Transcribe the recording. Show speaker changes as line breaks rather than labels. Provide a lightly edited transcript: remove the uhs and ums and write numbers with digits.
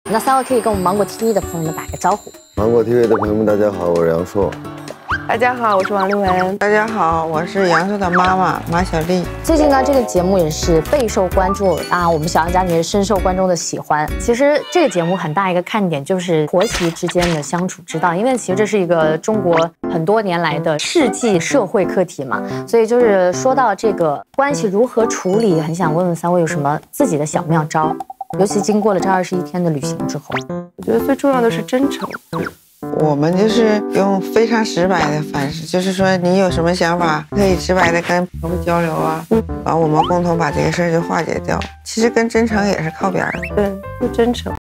那3位可以跟我们芒果 TV 的朋友们打个招呼。
芒果 TV 的朋友们，大家好，我是杨烁。
大家好，我是王丽文。
大家好，我是杨烁的妈妈马小丽。
最近呢，这个节目也是备受关注啊，我们小杨家里面深受观众的喜欢。其实这个节目很大一个看点就是婆媳之间的相处之道，因为其实这是一个中国很多年来的世纪社会课题嘛，所以就是说到这个关系如何处理，很想问问3位有什么自己的小妙招，尤其经过了这21天的旅行之后。
我觉得最重要的是真诚。
我们就是用非常直白的方式，就是说你有什么想法，可以直白的跟朋友交流啊，然后我们共同把这个事儿就化解掉。其实跟真诚也是靠边的。
对，就真诚。